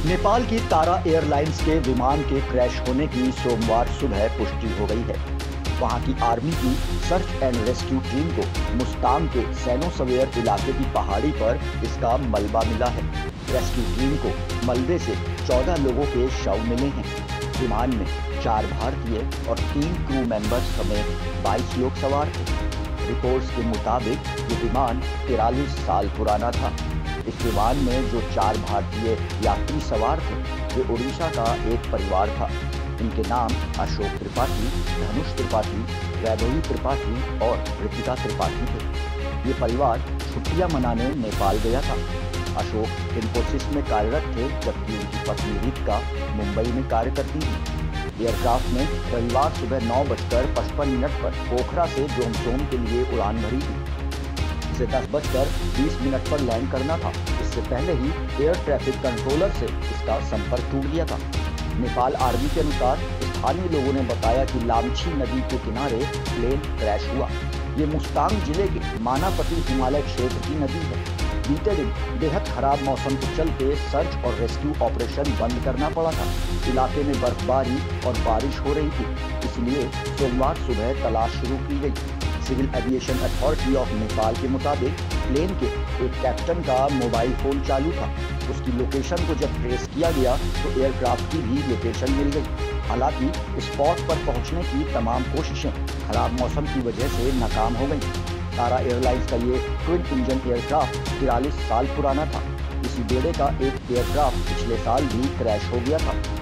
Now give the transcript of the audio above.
नेपाल की तारा एयरलाइंस के विमान के क्रैश होने की सोमवार सुबह पुष्टि हो गई है। वहां की आर्मी की सर्च एंड रेस्क्यू टीम को मुस्तांग के सैनो सवेयर इलाके की पहाड़ी पर इसका मलबा मिला है। रेस्क्यू टीम को मलबे से 14 लोगों के शव मिले हैं। विमान में 4 भारतीय और 3 क्रू मेंबर्स समेत 22 लोग सवार थे। रिपोर्ट्स के मुताबिक ये विमान 43 साल पुराना था। इस विमान में जो 4 भारतीय यात्री सवार थे वे उड़ीसा का एक परिवार था। इनके नाम अशोक त्रिपाठी, धनुष त्रिपाठी, वैभवी त्रिपाठी और ऋतिका त्रिपाठी थे। ये परिवार छुट्टियां मनाने नेपाल गया था। अशोक इन्फोसिस में कार्यरत थे, जबकि उनकी पत्नी ऋतिका मुंबई में कार्य करती थी। एयरक्राफ्ट ने रविवार सुबह 9:55 पर पोखरा से जोमसोम के लिए उड़ान भरी थी। इसे 10:20 पर लैंड करना था। इससे पहले ही एयर ट्रैफिक कंट्रोलर से इसका संपर्क टूट गया था। नेपाल आर्मी के अनुसार स्थानीय लोगों ने बताया कि लामछी नदी के किनारे प्लेन क्रैश हुआ। ये मुस्तांग जिले के मानापति हिमालय क्षेत्र की नदी है। बीते दिन बेहद खराब मौसम के चलते सर्च और रेस्क्यू ऑपरेशन बंद करना पड़ा था। इलाके में बर्फबारी और बारिश हो रही थी, इसलिए सोमवार सुबह तलाश शुरू की गई। Civil aviation authority of Nepal के मुताबिक प्लेन के एक कैप्टन का मोबाइल फोन चालू था। उसकी लोकेशन को जब ट्रेस किया गया तो एयरक्राफ्ट की भी लोकेशन मिल गई। हालांकि स्पॉट पर पहुंचने की तमाम कोशिशें खराब मौसम की वजह से नाकाम हो गईं। तारा एयरलाइंस का ये ट्विन इंजन एयरक्राफ्ट 43 साल पुराना था। इसी बेड़े का एक एयरक्राफ्ट पिछले साल भी क्रैश हो गया था।